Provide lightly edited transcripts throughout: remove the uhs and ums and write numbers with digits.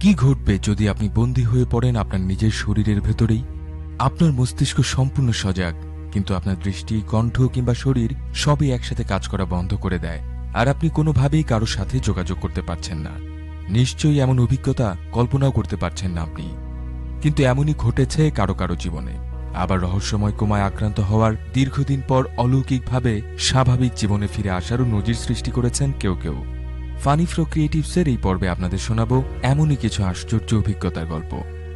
কি ঘটবে যদি আপনি বন্দী হয়ে পড়েন আপনার নিজের শরীরের ভেতরেই? আপনার মস্তিষ্ক সম্পূর্ণ সজাগ, কিন্তু আপনার দৃষ্টি, কণ্ঠ কিংবা শরীর সবই একসাথে কাজ করা বন্ধ করে দেয়, আর আপনি কোনোভাবেই কারোর সাথে যোগাযোগ করতে পারছেন না। নিশ্চয়ই এমন অভিজ্ঞতা কল্পনাও করতে পারছেন না আপনি। কিন্তু এমনই ঘটেছে কারো কারো জীবনে। আবার রহস্যময় কোমায় আক্রান্ত হওয়ার দীর্ঘদিন পর অলৌকিকভাবে স্বাভাবিক জীবনে ফিরে আসারও নজির সৃষ্টি করেছেন কেউ কেউ। ফানি ফ্লো ক্রিয়েটিভসের এই পর্বে আপনাদের শোনাবো এমনই কিছু আশ্চর্য অভিজ্ঞতার গল্প।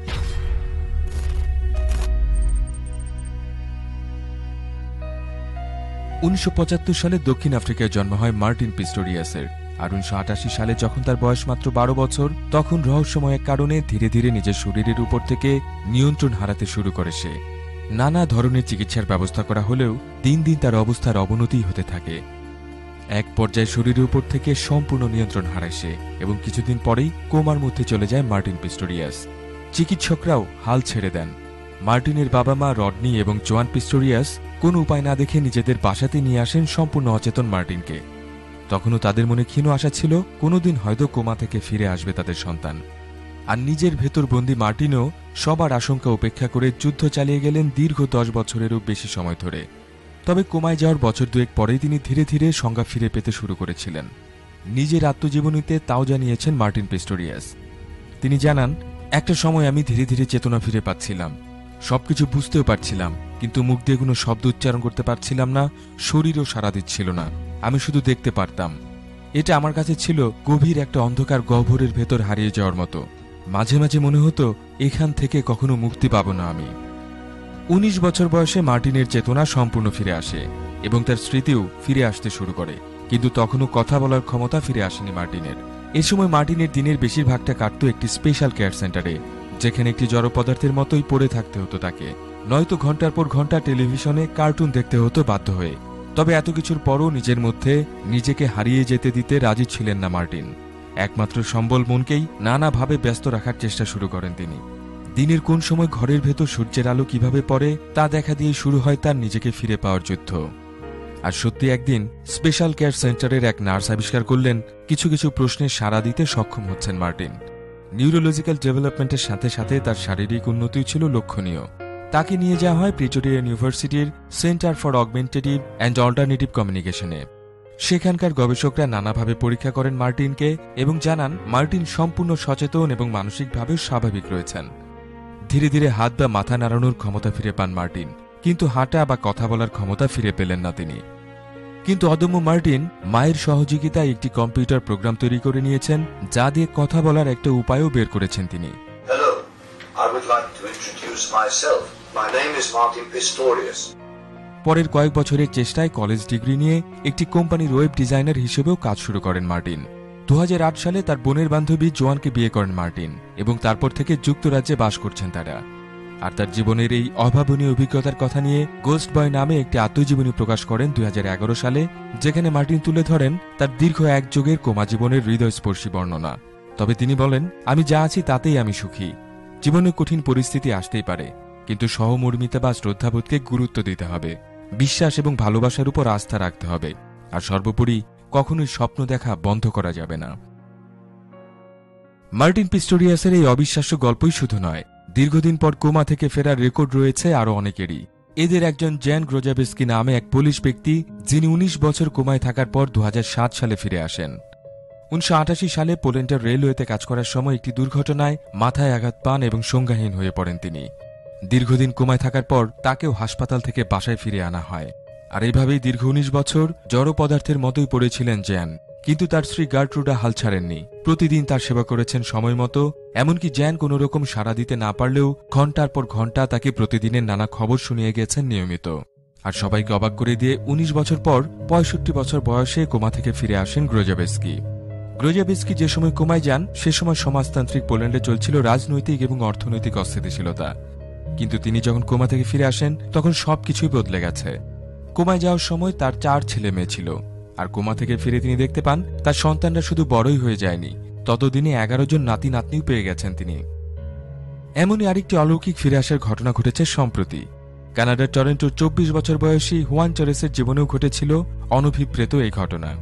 1975 সালে দক্ষিণ আফ্রিকায় জন্ম হয় মার্টিন পিস্টোরিয়াসের। আর 1988 সালে যখন তার বয়স মাত্র 12 বছর, তখন রহস্যময় এক কারণে ধীরে ধীরে নিজের শরীরের উপর থেকে নিয়ন্ত্রণ হারাতে শুরু করে সে। নানা ধরনের চিকিৎসার ব্যবস্থা করা হলেও দিন দিন তার অবস্থার অবনতি হতে থাকে। এক পর্যায়ে শরীরের উপর থেকে সম্পূর্ণ নিয়ন্ত্রণ হারায় সে, এবং কিছুদিন পরেই কোমার মধ্যে চলে যায় মার্টিন পিস্টোরিয়াস। চিকিৎসকরাও হাল ছেড়ে দেন। মার্টিনের বাবা মা রডনি এবং জোয়ান পিস্টোরিয়াস কোনো উপায় না দেখে নিজেদের বাসাতে নিয়ে আসেন সম্পূর্ণ অচেতন মার্টিনকে। তখনও তাদের মনে ক্ষীণ আশা ছিল কোনোদিন হয়তো কোমা থেকে ফিরে আসবে তাদের সন্তান। আর নিজের ভেতর বন্দী মার্টিনও সবার আশঙ্কা উপেক্ষা করে যুদ্ধ চালিয়ে গেলেন দীর্ঘ 10 বছরেরও বেশি সময় ধরে। তবে কোমায় যাওয়ার বছর দুয়েক পরেই তিনি ধীরে ধীরে সংজ্ঞা ফিরে পেতে শুরু করেছিলেন। নিজের আত্মজীবনীতে তাও জানিয়েছেন মার্টিন পিস্টোরিয়াস। তিনি জানান, একটা সময় আমি ধীরে ধীরে চেতনা ফিরে পাচ্ছিলাম, সবকিছু বুঝতেও পারছিলাম, কিন্তু মুখ দিয়ে কোনো শব্দ উচ্চারণ করতে পারছিলাম না, শরীরও সাড়া দিচ্ছিল না, আমি শুধু দেখতে পারতাম। এটা আমার কাছে ছিল গভীর একটা অন্ধকার গহ্বরের ভেতর হারিয়ে যাওয়ার মতো। মাঝে মাঝে মনে হতো এখান থেকে কখনো মুক্তি পাবো না আমি। 19 বছর বয়সে মার্টিনের চেতনা সম্পূর্ণ ফিরে আসে এবং তার স্মৃতিও ফিরে আসতে শুরু করে, কিন্তু তখনও কথা বলার ক্ষমতা ফিরে আসেনি মার্টিনের। এ সময় মার্টিনের দিনের বেশিরভাগটা কাটত একটি স্পেশাল কেয়ার সেন্টারে, যেখানে একটি জড় পদার্থের মতোই পড়ে থাকতে হতো তাকে, নয়তো ঘন্টার পর ঘন্টা টেলিভিশনে কার্টুন দেখতে হতো বাধ্য হয়ে। তবে এত কিছুর পরও নিজের মধ্যে নিজেকে হারিয়ে যেতে দিতে রাজি ছিলেন না মার্টিন। একমাত্র সম্বল মনকেই নানাভাবে ব্যস্ত রাখার চেষ্টা শুরু করেন তিনি। দিনের কোন সময় ঘরের ভেতর সূর্যের আলো কিভাবে পড়ে তা দেখা দিয়ে শুরু হয় তার নিজেকে ফিরে পাওয়ার যুদ্ধ। আর সত্যি একদিন স্পেশাল কেয়ার সেন্টারের এক নার্স আবিষ্কার করলেন কিছু কিছু প্রশ্নে সাড়া দিতে সক্ষম হচ্ছেন মার্টিন। নিউরোলজিক্যাল ডেভেলপমেন্টের সাথে সাথে তার শারীরিক উন্নতিও ছিল লক্ষণীয়। তাকে নিয়ে যাওয়া হয় প্রিটোরিয়া ইউনিভার্সিটির centre for augmentative and alternative কমিউনিকেশনে। সেখানকার গবেষকরা নানাভাবে পরীক্ষা করেন মার্টিনকে এবং জানান মার্টিন সম্পূর্ণ সচেতন এবং মানসিকভাবেও স্বাভাবিক রয়েছেন। ধীরে ধীরে হাত বা মাথা নাড়ানোর ক্ষমতা ফিরে পান মার্টিন, কিন্তু হাঁটা বা কথা বলার ক্ষমতা ফিরে পেলেন না তিনি। কিন্তু অদম্য মার্টিন মায়ের সহযোগিতায় একটি কম্পিউটার প্রোগ্রাম তৈরি করে নিয়েছেন, যা দিয়ে কথা বলার একটা উপায়ও বের করেছেন তিনি। Hello, I would like to introduce myself. My name is Martin Pistorius. পরের কয়েক বছরের চেষ্টায় কলেজ ডিগ্রি নিয়ে একটি কোম্পানির ওয়েব ডিজাইনার হিসেবেও কাজ শুরু করেন মার্টিন। 2008 সালে তার বোনের বান্ধবী জোয়ানকে বিয়ে করেন মার্টিন, এবং তারপর থেকে যুক্তরাজ্যে বাস করছেন তারা। আর তার জীবনের এই অভাবনীয় অভিজ্ঞতার কথা নিয়ে গোস্ট বয় নামে একটি আত্মজীবনী প্রকাশ করেন 2011 সালে, যেখানে মার্টিন তুলে ধরেন তার দীর্ঘ এক যুগের কোমা জীবনের হৃদয়স্পর্শী বর্ণনা। তবে তিনি বলেন, আমি যা আছি তাতেই আমি সুখী। জীবনে কঠিন পরিস্থিতি আসতেই পারে, কিন্তু সহমর্মিতা বা শ্রদ্ধাবোধকে গুরুত্ব দিতে হবে, বিশ্বাস এবং ভালোবাসার উপর আস্থা রাখতে হবে, আর সর্বোপরি কখনোই স্বপ্ন দেখা বন্ধ করা যাবে না। মার্টিন পিস্টোরিয়াসের এই অবিশ্বাস্য গল্পই শুধু নয়, দীর্ঘদিন পর কোমা থেকে ফেরার রেকর্ড রয়েছে আরও অনেকেরই। এদের একজন জ্যান গ্রোজাবেস্কি নামে এক পোলিশ ব্যক্তি, যিনি 19 বছর কোমায় থাকার পর 2007 সালে ফিরে আসেন। 1988 সালে পোল্যান্ডের রেলওয়েতে কাজ করার সময় একটি দুর্ঘটনায় মাথায় আঘাত পান এবং সংজ্ঞাহীন হয়ে পড়েন তিনি। দীর্ঘদিন কোমায় থাকার পর তাকেও হাসপাতাল থেকে বাসায় ফিরে আনা হয়। আর এইভাবেই দীর্ঘ 19 বছর জড় পদার্থের মতোই পড়েছিলেন জ্যান। কিন্তু তার স্ত্রী গার্ট্রুডা হাল ছাড়েননি, প্রতিদিন তার সেবা করেছেন সময় মতো। এমনকি জ্যান কোনো রকম সাড়া দিতে না পারলেও ঘণ্টার পর ঘণ্টা তাকে প্রতিদিনের নানা খবর শুনিয়ে গেছেন নিয়মিত। আর সবাইকে অবাক করে দিয়ে 19 বছর পর 65 বছর বয়সে কোমা থেকে ফিরে আসেন গ্রোজাবেস্কি। গ্রোজাবেস্কি যে সময় কোমায় যান সে সময় সমাজতান্ত্রিক পোল্যান্ডে চলছিল রাজনৈতিক এবং অর্থনৈতিক অস্থিতিশীলতা। কিন্তু তিনি যখন কোমা থেকে ফিরে আসেন তখন সবকিছুই বদলে গেছে। কোমায় যাওয়ার সময় তার 4 ছেলে মেয়ে ছিল, আর কোমা থেকে ফিরে তিনি দেখতে পান তার সন্তানরা শুধু বড়ই হয়ে যায়নি, ততদিনে 11 জন নাতি নাতনিও পেয়ে গেছেন তিনি। এমনই আরেকটি অলৌকিক ফিরে আসার ঘটনা ঘটেছে সম্প্রতি। কানাডার টরন্টোর 24 বছর বয়সী হুয়ান চরেসের জীবনেও ঘটেছিল অনভিপ্রেত এই ঘটনা।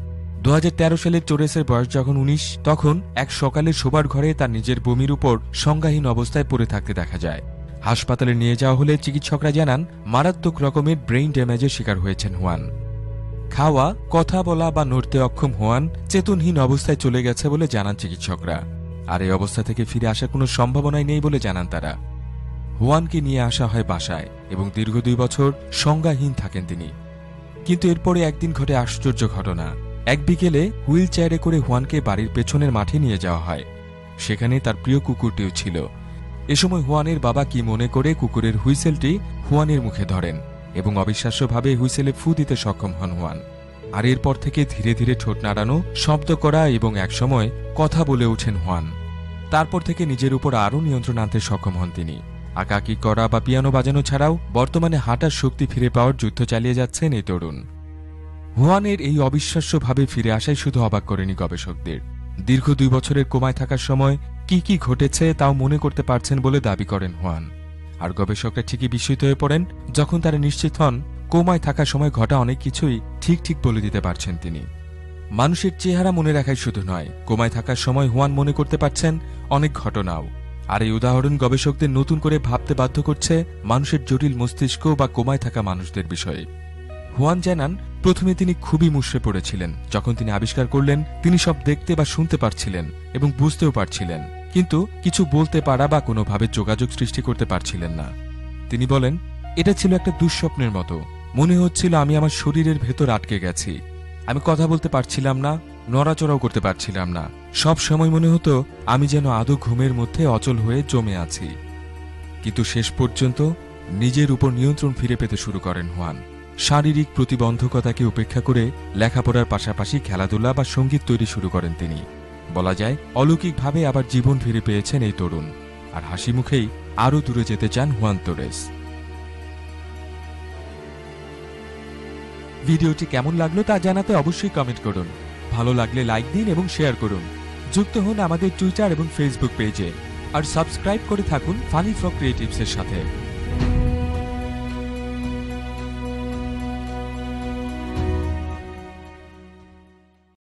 2013 সালে টোরেসের বয়স যখন 19, তখন এক সকালে শোবার ঘরে তার নিজের বমির উপর সংজ্ঞাহীন অবস্থায় পড়ে থাকতে দেখা যায়। হাসপাতালে নিয়ে যাওয়া হলে চিকিৎসকরা জানান মারাত্মক রকমের ব্রেইন ড্যামেজের শিকার হয়েছেন হুয়ান। খাওয়া, কথা বলা বা নড়তে অক্ষম হুয়ান চেতনহীন অবস্থায় চলে গেছে বলে জানান চিকিৎসকরা। আর এই অবস্থা থেকে ফিরে আসার কোনো সম্ভাবনাই নেই বলে জানান তারা। হুয়ানকে নিয়ে আসা হয় বাসায় এবং দীর্ঘ 2 বছর সংজ্ঞাহীন থাকেন তিনি। কিন্তু এরপরে একদিন ঘটে আশ্চর্য ঘটনা। এক বিকেলে হুইল চেয়ারে করে হুয়ানকে বাড়ির পেছনের মাঠে নিয়ে যাওয়া হয়। সেখানে তার প্রিয় কুকুরটিও ছিল। এ সময় হুয়ানের বাবা কি মনে করে কুকুরের হুইসেলটি হুয়ানের মুখে ধরেন এবং অবিশ্বাস্যভাবে হুইসেলে ফু দিতে সক্ষম হন হুয়ান। আর এরপর থেকে ধীরে ধীরে ঠোঁট নাড়ানো, শব্দ করা এবং একসময় কথা বলে ওঠেন হুয়ান। তারপর থেকে নিজের উপর আরও নিয়ন্ত্রণ আনতে সক্ষম হন তিনি। আঁকাআঁকি করা বা পিয়ানো বাজানো ছাড়াও বর্তমানে হাঁটার শক্তি ফিরে পাওয়ার যুদ্ধ চালিয়ে যাচ্ছেন এই তরুণ। হুয়ানের এই অবিশ্বাস্যভাবে ফিরে আসাই শুধু অবাক করেনি গবেষকদের। দীর্ঘ 2 বছরের কোমায় থাকার সময় কি কি ঘটেছে তাও মনে করতে পারছেন বলে দাবি করেন হুয়ান। আর গবেষকরা ঠিকই বিস্মিত হয়ে পড়েন যখন তারা নিশ্চিত হন কোমায় থাকার সময় ঘটা অনেক কিছুই ঠিক ঠিক বলে দিতে পারছেন তিনি। মানুষের চেহারা মনে রাখাই শুধু নয়, কোমায় থাকার সময় হুয়ান মনে করতে পারছেন অনেক ঘটনাও। আর এই উদাহরণ গবেষকদের নতুন করে ভাবতে বাধ্য করছে মানুষের জটিল মস্তিষ্ক বা কোমায় থাকা মানুষদের বিষয়ে। হুয়ান জানান প্রথমে তিনি খুবই মুষড়ে পড়েছিলেন। যখন তিনি আবিষ্কার করলেন তিনি সব দেখতে বা শুনতে পারছিলেন এবং বুঝতেও পারছিলেন, কিন্তু কিছু বলতে পারা বা কোনোভাবে যোগাযোগ সৃষ্টি করতে পারছিলেন না। তিনি বলেন, এটা ছিল একটা দুঃস্বপ্নের মতো। মনে হচ্ছিল আমি আমার শরীরের ভেতর আটকে গেছি। আমি কথা বলতে পারছিলাম না, নড়াচড়াও করতে পারছিলাম না। সব সময় মনে হতো আমি যেন আদৌ ঘুমের মধ্যে অচল হয়ে জমে আছি। কিন্তু শেষ পর্যন্ত নিজের উপর নিয়ন্ত্রণ ফিরে পেতে শুরু করেন হুয়ান। শারীরিক প্রতিবন্ধকতাকে উপেক্ষা করে লেখাপড়ার পাশাপাশি খেলাধুলা বা সঙ্গীত তৈরি শুরু করেন তিনি। বলা যায় অলৌকিকভাবে আবার জীবন ফিরে পেয়েছেন এই তরুণ। আর হাসি মুখেই আরও দূরে যেতে চান হুয়ান তোরেস। ভিডিওটি কেমন লাগলো তা জানাতে অবশ্যই কমেন্ট করুন। ভালো লাগলে লাইক দিন এবং শেয়ার করুন। যুক্ত হন আমাদের টুইটার এবং ফেসবুক পেজে। আর সাবস্ক্রাইব করে থাকুন ফানি ফ্রক ক্রিয়েটিভসের সাথে।